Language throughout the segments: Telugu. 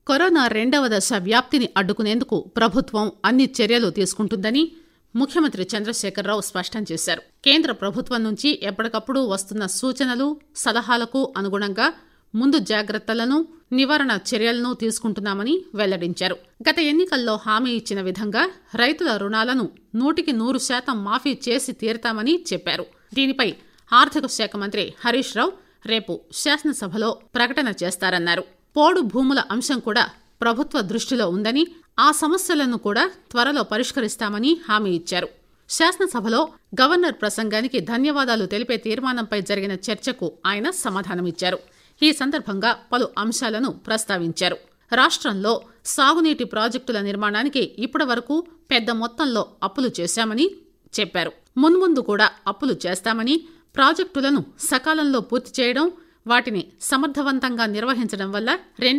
కరోనా రెండవ దశ వ్యాప్తిని అడ్డుకునేందుకు ప్రభుత్వం అన్ని చర్యలు తీసుకుంటుందని ముఖ్యమంత్రి చంద్రశేఖరరావు స్పష్టం చేశారు. కేంద్ర ప్రభుత్వం నుంచి ఎప్పటికప్పుడు వస్తున్న సూచనలు, సలహాలకు అనుగుణంగా ముందు జాగ్రత్తలను, నివారణ చర్యలను తీసుకుంటున్నామని వెల్లడించారు. గత ఎన్నికల్లో హామీ ఇచ్చిన విధంగా రైతుల రుణాలను 100% మాఫీ చేసి తీరతామని చెప్పారు. దీనిపై ఆర్థిక శాఖ మంత్రి హరీష్ రావు రేపు శాసనసభలో ప్రకటన చేస్తారన్నారు. పోడు భూముల అంశం కూడా ప్రభుత్వ దృష్టిలో ఉందని, ఆ సమస్యలను కూడా త్వరలో పరిష్కరిస్తామని హామీ ఇచ్చారు. శాసనసభలో గవర్నర్ ప్రసంగానికి ధన్యవాదాలు తెలిపే తీర్మానంపై జరిగిన చర్చకు ఆయన సమాధానమిచ్చారు. ఈ సందర్భంగా పలు అంశాలను ప్రస్తావించారు. రాష్ట్రంలో సాగునీటి ప్రాజెక్టుల నిర్మాణానికి ఇప్పటివరకు పెద్ద మొత్తంలో అప్పులు చేశామని చెప్పారు. మున్ముందు కూడా అప్పులు చేస్తామని, ప్రాజెక్టులను సకాలంలో పూర్తి చేయడం, వాటిని సమర్థవంతంగా నిర్వహించడం వల్ల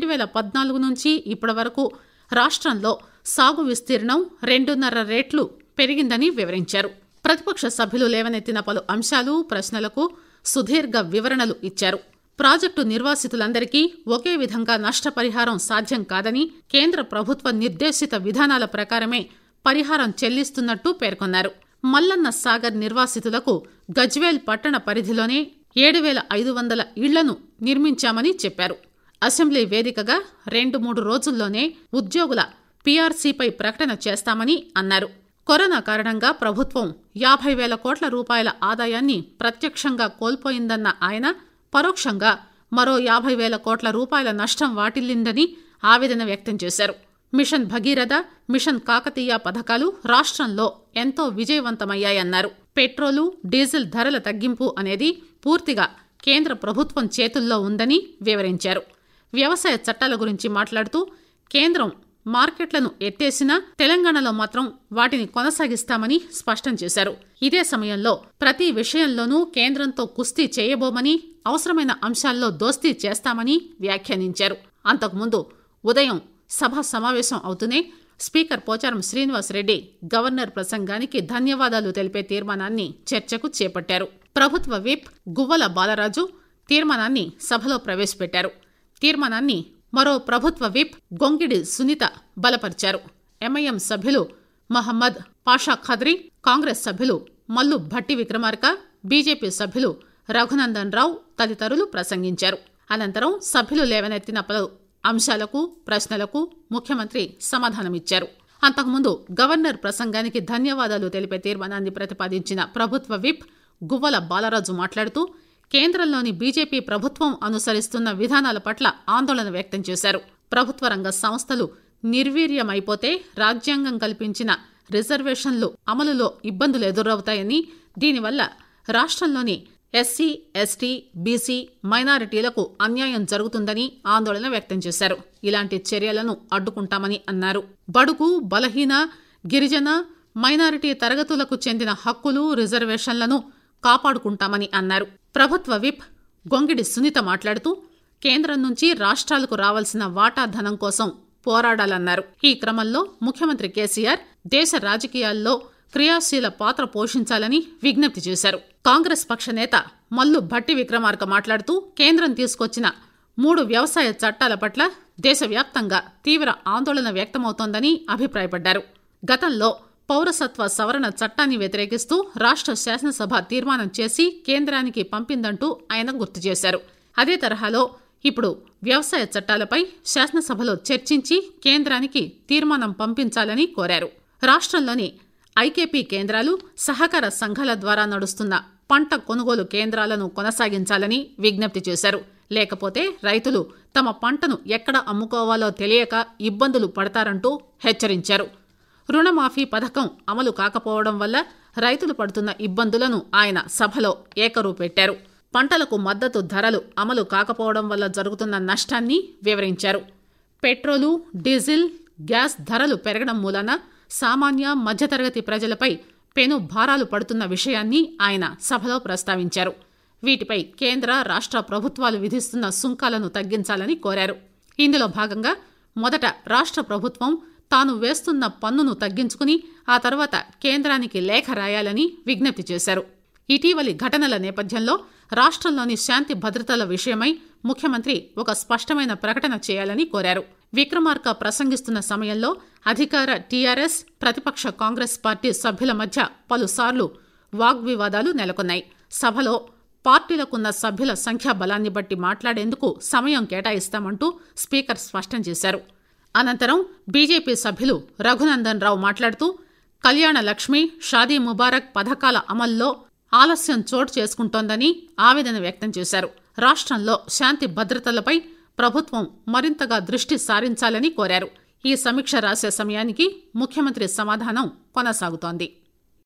2014 నుంచి ఇప్పటి వరకు రాష్ట్రంలో సాగు విస్తీర్ణం 2.5 రెట్లు పెరిగిందని వివరించారు. ప్రతిపక్ష సభ్యులు లేవనెత్తిన పలు అంశాలు, ప్రశ్నలకు సుదీర్ఘ వివరణలు ఇచ్చారు. ప్రాజెక్టు నిర్వాసితులందరికీ ఒకే విధంగా నష్టపరిహారం సాధ్యం కాదని, కేంద్ర ప్రభుత్వ నిర్దేశిత విధానాల ప్రకారమే పరిహారం చెల్లిస్తున్నట్టు పేర్కొన్నారు. మల్లన్న సాగర్ నిర్వాసితులకు గజ్వేల్ పట్టణ పరిధిలోనే 7,500 ఇళ్లను నిర్మించామని చెప్పారు. అసెంబ్లీ వేదికగా 2-3 రోజుల్లోనే ఉద్యోగుల పీఆర్సీపై ప్రకటన చేస్తామని అన్నారు. కరోనా కారణంగా ప్రభుత్వం 50,000 కోట్ల రూపాయల ఆదాయాన్ని ప్రత్యక్షంగా కోల్పోయిందన్న ఆయన పరోక్షంగా మరో 50,000 కోట్ల రూపాయల నష్టం వాటిల్లిందని ఆవేదన వ్యక్తం చేశారు. మిషన్ భగీరథ, మిషన్ కాకతీయ పథకాలు రాష్ట్రంలో ఎంతో విజయవంతమయ్యాయన్నారు. పెట్రోలు, డీజిల్ ధరల తగ్గింపు అనేది పూర్తిగా కేంద్ర ప్రభుత్వం చేతుల్లో ఉందని వివరించారు. వ్యవసాయ చట్టాల గురించి మాట్లాడుతూ కేంద్రం మార్కెట్లను ఎత్తేసినా తెలంగాణలో మాత్రం వాటిని కొనసాగిస్తామని స్పష్టం చేశారు. ఇదే సమయంలో ప్రతి విషయంలోనూ కేంద్రంతో కుస్తీ చేయబోమని, అవసరమైన అంశాల్లో దోస్తీ చేస్తామని వ్యాఖ్యానించారు. అంతకుముందు ఉదయం సభ సమావేశం అవుతూనే స్పీకర్ పోచారం శ్రీనివాసరెడ్డి గవర్నర్ ప్రసంగానికి ధన్యవాదాలు తెలిపే తీర్మానాన్ని చర్చకు చేపట్టారు. ప్రభుత్వ విప్ గువ్వల బాలరాజు తీర్మానాన్ని సభలో ప్రవేశపెట్టారు. తీర్మానాన్ని మరో ప్రభుత్వ విప్ గొంగిడి సునీత బలపరిచారు. ఎంఐఎం సభ్యులు మహమ్మద్ పాషా ఖద్రీ, కాంగ్రెస్ సభ్యులు మల్లు భట్టి విక్రమార్క, బీజేపీ సభ్యులు రఘునందన్ రావు తదితరులు ప్రసంగించారు. అనంతరం సభ్యులు లేవనెత్తిన పలు అంశాలకు, ప్రశ్నలకు ముఖ్యమంత్రి సమాధానమిచ్చారు. అంతకుముందు గవర్నర్ ప్రసంగానికి ధన్యవాదాలు తెలిపే తీర్మానాన్ని ప్రతిపాదించిన ప్రభుత్వ విప్ గువ్వల బాలరాజు మాట్లాడుతూ కేంద్రంలోని బీజేపీ ప్రభుత్వం అనుసరిస్తున్న విధానాల పట్ల ఆందోళన వ్యక్తం చేశారు. ప్రభుత్వ రంగ సంస్థలు నిర్వీర్యమైపోతే రాజ్యాంగం కల్పించిన రిజర్వేషన్లు అమలులో ఇబ్బందులు ఎదురవుతాయని, దీనివల్ల రాష్ట్రంలోని ఎస్సీ, ఎస్టీ, బీసీ, మైనారిటీలకు అన్యాయం జరుగుతుందని ఆందోళన వ్యక్తం చేశారు. ఇలాంటి చర్యలను అడ్డుకుంటామని అన్నారు. బడుగు, బలహీన, గిరిజన, మైనారిటీ తరగతులకు చెందిన హక్కులు, రిజర్వేషన్లను కాపాడుకుంటామని అన్నారు. ప్రభుత్వ విప్ గొంగిడి సునీత మాట్లాడుతూ కేంద్రం నుంచి రాష్ట్రాలకు రావాల్సిన వాటా ధనం కోసం పోరాడాలన్నారు. ఈ క్రమంలో ముఖ్యమంత్రి కేసీఆర్ దేశ రాజకీయాల్లో క్రియాశీల పాత్ర పోషించాలని విజ్ఞప్తి చేశారు. కాంగ్రెస్ పక్ష నేత మల్లు భట్టి విక్రమార్క మాట్లాడుతూ కేంద్రం తీసుకొచ్చిన 3 వ్యవసాయ చట్టాల పట్ల దేశవ్యాప్తంగా తీవ్ర ఆందోళన వ్యక్తమవుతోందని అభిప్రాయపడ్డారు. గతంలో పౌరసత్వ సవరణ చట్టాన్ని వ్యతిరేకిస్తూ రాష్ట్ర శాసనసభ తీర్మానం చేసి కేంద్రానికి పంపిందంటూ ఆయన గుర్తు చేశారు. అదే తరహాలో ఇప్పుడు వ్యవసాయ చట్టాలపై శాసనసభలో చర్చించి కేంద్రానికి తీర్మానం పంపించాలని కోరారు. రాష్ట్రంలోని ఐకేపీ కేంద్రాలు, సహకార సంఘాల ద్వారా నడుస్తున్న పంట కొనుగోలు కేంద్రాలను కొనసాగించాలని విజ్ఞప్తి చేశారు. లేకపోతే రైతులు తమ పంటను ఎక్కడ అమ్ముకోవాలో తెలియక ఇబ్బందులు పడతారంటూ హెచ్చరించారు. రుణమాఫీ పథకం అమలు కాకపోవడం వల్ల రైతులు పడుతున్న ఇబ్బందులను ఆయన సభలో ఏకరూపెట్టారు. పంటలకు మద్దతు ధరలు అమలు కాకపోవడం వల్ల జరుగుతున్న నష్టాన్ని వివరించారు. పెట్రోలు, డీజిల్, గ్యాస్ ధరలు పెరగడం మూలాన సామాన్య, మధ్యతరగతి ప్రజలపై పెను భారాలు పడుతున్న విషయాన్ని ఆయన సభలో ప్రస్తావించారు. వీటిపై కేంద్ర, రాష్ట్ర ప్రభుత్వాలు విధిస్తున్న సుంకాలను తగ్గించాలని కోరారు. ఇందులో భాగంగా మొదట రాష్ట్ర ప్రభుత్వం తాను వేస్తున్న పన్నును తగ్గించుకుని ఆ తర్వాత కేంద్రానికి లేఖ రాయాలని విజ్ఞప్తి చేశారు. ఇటీవలి ఘటనల నేపథ్యంలో రాష్ట్రంలోని శాంతి భద్రతల విషయమై ముఖ్యమంత్రి ఒక స్పష్టమైన ప్రకటన చేయాలని కోరారు. విక్రమార్క ప్రసంగిస్తున్న సమయంలో అధికార టీఆర్ఎస్ ప్రతిపక్ష కాంగ్రెస్ పార్టీ సభ్యుల మధ్య పలుసార్లు వాగ్వివాదాలు నెలకొన్నాయి. సభలో పార్టీలకున్న సభ్యుల సంఖ్యాబలాన్ని బట్టి మాట్లాడేందుకు సమయం కేటాయిస్తామంటూ స్పీకర్ స్పష్టం చేశారు. అనంతరం బీజేపీ సభ్యులు రఘునందన్ రావు మాట్లాడుతూ కళ్యాణ లక్ష్మి, షాదీ ముబారక్ పథకాల అమల్లో ఆలస్యం చోటు చేసుకుంటోందని ఆవేదన వ్యక్తం చేశారు. రాష్ట్రంలో శాంతి భద్రతలపై ప్రభుత్వం మరింతగా దృష్టి సారించాలని కోరారు. ఈ సమీక్ష రాసే సమయానికి ముఖ్యమంత్రి సమాధానం కొనసాగుతోంది.